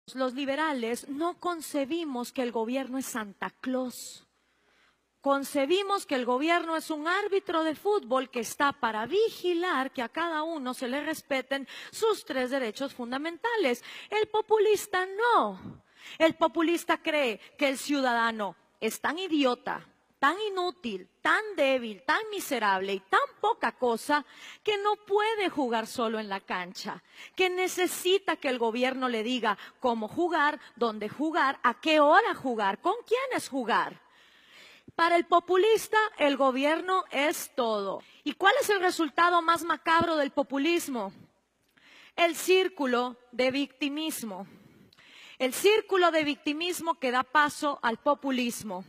Los liberales no concebimos que el gobierno es Santa Claus. Concebimos que el gobierno es un árbitro de fútbol que está para vigilar que a cada uno se le respeten sus 3 derechos fundamentales. El populista no. El populista cree que el ciudadano es tan idiota, tan inútil, tan débil, tan miserable y tan poca cosa que no puede jugar solo en la cancha, que necesita que el gobierno le diga cómo jugar, dónde jugar, a qué hora jugar, con quiénes jugar. Para el populista, el gobierno es todo. ¿Y cuál es el resultado más macabro del populismo? El círculo de victimismo. El círculo de victimismo que da paso al populismo.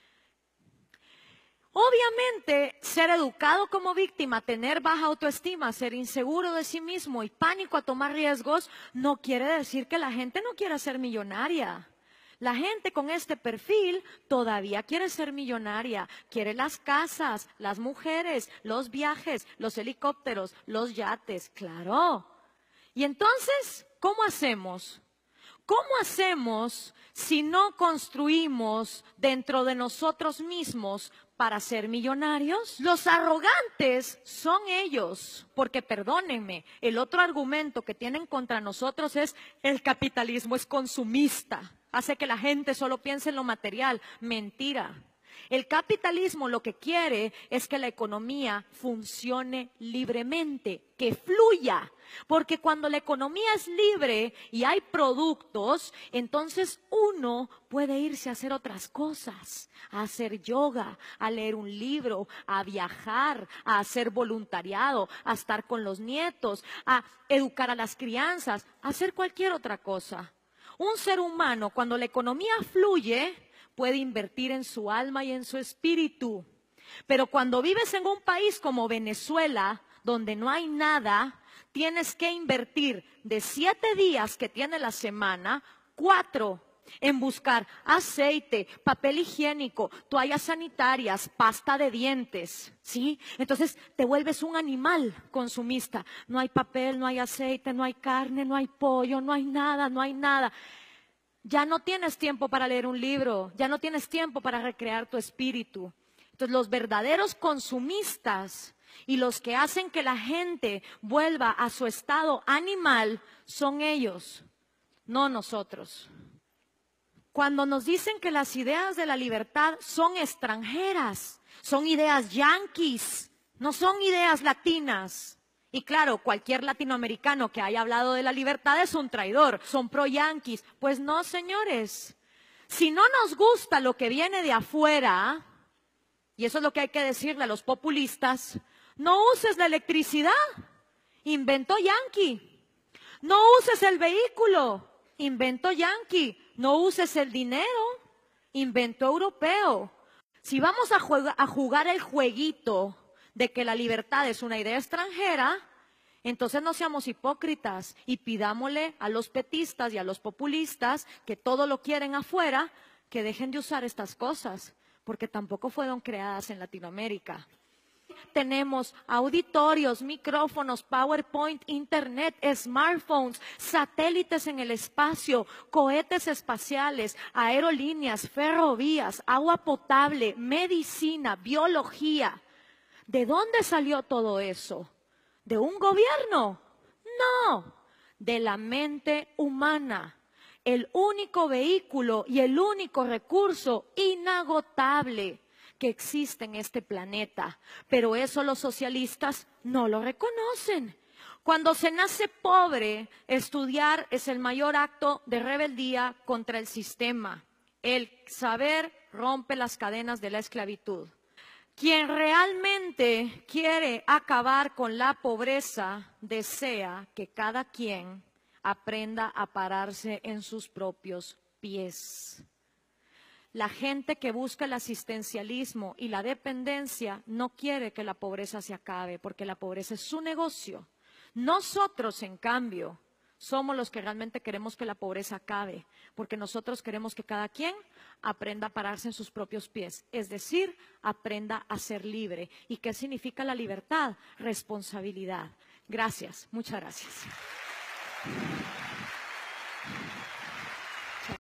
Obviamente, ser educado como víctima, tener baja autoestima, ser inseguro de sí mismo y pánico a tomar riesgos, no quiere decir que la gente no quiera ser millonaria. La gente con este perfil todavía quiere ser millonaria, quiere las casas, las mujeres, los viajes, los helicópteros, los yates, claro. Y entonces, ¿cómo hacemos? ¿Cómo hacemos si no construimos dentro de nosotros mismos para ser millonarios? Los arrogantes son ellos, porque perdónenme, el otro argumento que tienen contra nosotros es el capitalismo es consumista, hace que la gente solo piense en lo material. Mentira. El capitalismo lo que quiere es que la economía funcione libremente, que fluya. Porque cuando la economía es libre y hay productos, entonces uno puede irse a hacer otras cosas, a hacer yoga, a leer un libro, a viajar, a hacer voluntariado, a estar con los nietos, a educar a las crianzas, a hacer cualquier otra cosa. Un ser humano, cuando la economía fluye, puede invertir en su alma y en su espíritu. Pero cuando vives en un país como Venezuela, donde no hay nada, tienes que invertir de 7 días que tiene la semana, 4 en buscar aceite, papel higiénico, toallas sanitarias, pasta de dientes, ¿sí? Entonces te vuelves un animal consumista. No hay papel, no hay aceite, no hay carne, no hay pollo, no hay nada, no hay nada. Ya no tienes tiempo para leer un libro, ya no tienes tiempo para recrear tu espíritu. Entonces los verdaderos consumistas y los que hacen que la gente vuelva a su estado animal son ellos, no nosotros. Cuando nos dicen que las ideas de la libertad son extranjeras, son ideas yanquis, no son ideas latinas. Y claro, cualquier latinoamericano que haya hablado de la libertad es un traidor, son pro-yanquis. Pues no, señores. Si no nos gusta lo que viene de afuera, y eso es lo que hay que decirle a los populistas, no uses la electricidad, inventó yanqui. No uses el vehículo, inventó yanqui. No uses el dinero, inventó europeo. Si vamos a jugar el jueguito de que la libertad es una idea extranjera, entonces no seamos hipócritas y pidámosle a los petistas y a los populistas que todo lo quieren afuera, que dejen de usar estas cosas, porque tampoco fueron creadas en Latinoamérica. Tenemos auditorios, micrófonos, PowerPoint, internet, smartphones, satélites en el espacio, cohetes espaciales, aerolíneas, ferrovías, agua potable, medicina, biología. ¿De dónde salió todo eso? ¿De un gobierno? No, de la mente humana. El único vehículo y el único recurso inagotable que existe en este planeta. Pero eso los socialistas no lo reconocen. Cuando se nace pobre, estudiar es el mayor acto de rebeldía contra el sistema. El saber rompe las cadenas de la esclavitud. Quien realmente quiere acabar con la pobreza desea que cada quien aprenda a pararse en sus propios pies. La gente que busca el asistencialismo y la dependencia no quiere que la pobreza se acabe, porque la pobreza es su negocio. Nosotros, en cambio, somos los que realmente queremos que la pobreza acabe, porque nosotros queremos que cada quien aprenda a pararse en sus propios pies, es decir, aprenda a ser libre. ¿Y qué significa la libertad? Responsabilidad. Gracias, muchas gracias.